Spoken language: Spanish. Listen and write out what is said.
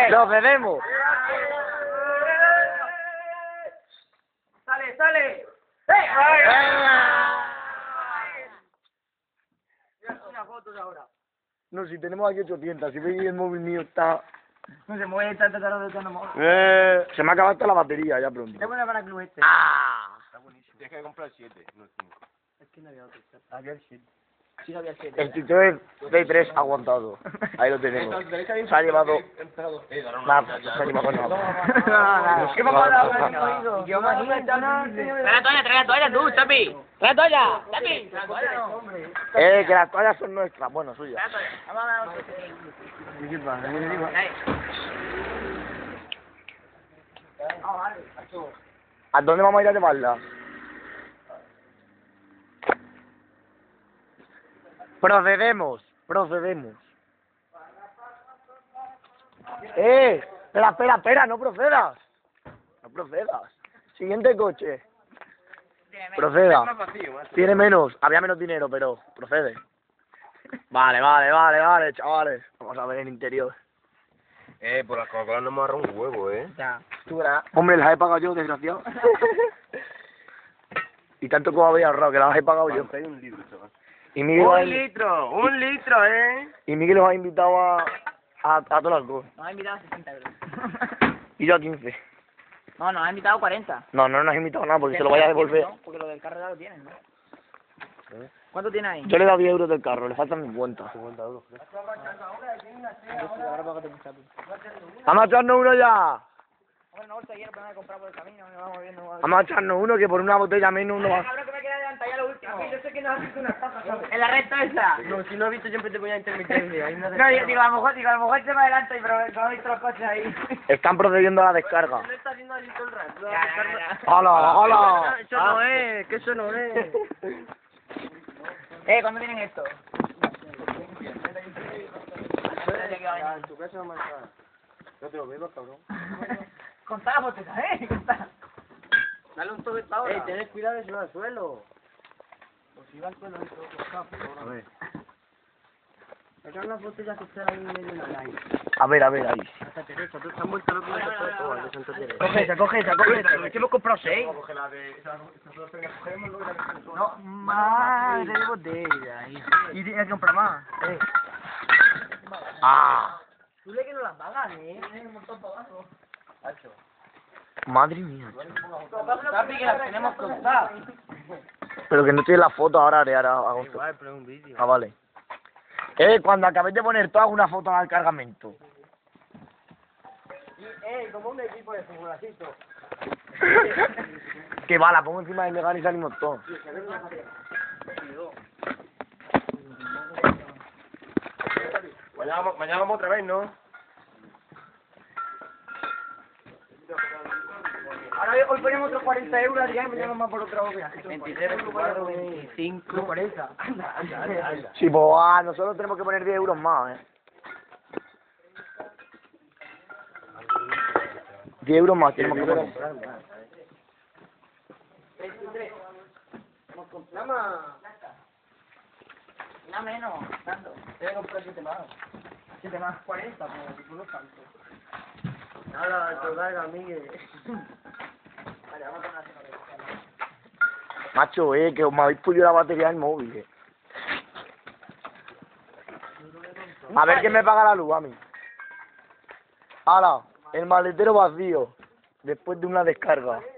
¡Procedemos! ¡Sale, sale! Una foto de ahora. No, si tenemos aquí 800, si veis el móvil mío está... No se mueve tanto tarde de tanto. Se me ha acabado hasta la batería ya pronto. Te pones para club este. ¡Ah! Está buenísimo. Tienes que comprar 7, no 5. Es que no había otro. Había el 7. Sí, no había el 7. El Citroën D3 aguantado. Ahí lo tenemos. Se ha llevado... Nada, se ha llevado nada. ¿Qué me ha dado? Yo imagínate. Trae la toalla tú, Chapi. Trae la toalla, Chapi. La toalla no. Que las toallas son nuestras, bueno, suyas. Vamos a ver. ¿A dónde vamos a ir a llevarla? Procedemos. Espera, no procedas. Siguiente coche. Proceda. Tiene menos, había menos dinero, pero procede. Vale, chavales. Vamos a ver el interior. Por las Coca-Cola no me agarra un huevo, Ya, tú verás. Hombre, las he pagado yo, desgraciado. Y tanto como había ahorrado, que las he pagado yo. Hay un litro, chaval. Y Miguel, ¡Un litro, y Miguel los ha invitado a todo el alcohol. Nos ha invitado a 60 euros. Y yo a 15. No, nos ha invitado a 40. No nos has invitado nada, porque se lo vaya a devolver. ¿No? Porque lo del carro ya lo tienen, ¿no? ¿Cuánto tiene ahí? Yo le he dado 10 euros del carro, le faltan 50. 50 euros. Vamos a echarnos uno ya. Hombre, una bolsa de hierro para no comprar por el camino. Vamos viendo. Vamos a echarnos uno que por una botella menos uno va. Cabrón, que me queda adelantar ya lo último. Yo sé que nos has visto unas tapas, ¿sabes? En la recta esa. No, si no he visto siempre te ponía intermitencia. No, yo digo, a lo mejor se me adelanta y pero no he visto los coches ahí. Están procediendo a la descarga. No está haciendo así todo el rato. ¡Hola! Eso no es, que eso no es. ¿Cuándo vienen estos? En tu casa vamos a estar. No te lo bebas, cabrón. Contá la botella, contá. Dale un toque ahora. Tenés cuidado de si va al suelo. Pues si va al suelo, A ver. Sacar unas botellas que están ahí medio en la calle. A ver, ahí. Santa Teresa, tú estás muerto loco de Santa Teresa. Coge esa, que hemos comprado 6. No, madre de botella. Y tienes que comprar más. Tú le que no las pagas, un montón para abajo. Madre mía. Papi, que las tenemos cruzadas. Pero que no estoy en la foto ahora, hago esto. Igual, pero es un vídeo. Ah, vale. Cuando acabéis de poner todo, hago una foto al cargamento. Como un equipo de futbolacito. Que va, la pongo encima del Megan y salimos todos. Mañana vamos otra vez, ¿no? Ahora hoy ponemos otros 40 euros y ya mañana más por otra viaje. 23, 24, 25, 40. Anda. Sí, pues nosotros tenemos que poner 10 euros más, 10 euros más tenemos que poner. 23. Nada más. Nada menos, tanto. Tengo que comprar 7 más. 7 más 40, pero si tú no tanto. Nada, te carga, Miguel. Vale, vamos a poner así. Macho, que os me habéis pulido la batería del móvil, A ver quién me paga la luz, a mí. Ahora, el maletero vacío, después de una descarga.